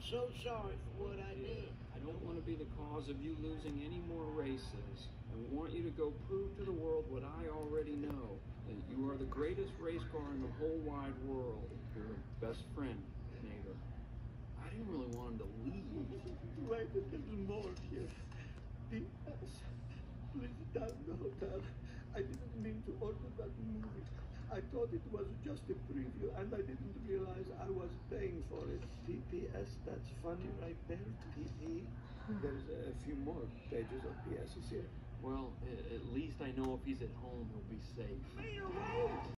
so sorry for what I did. I don't want to be the cause of you losing any more races. I want you to go prove to the world what I already know, that you are the greatest race car in the whole wide world. Your best friend, Nader. I didn't really want him to leave. Wait, there's more here. P.S. Please down the hotel. I didn't mean to order that movie. I thought it was just a preview, and I didn't realize I was paying for it. P.S. That's funny right there. P.P. There's a few more pages of P.S.'s here. Well, at least I know if he's at home, he'll be safe.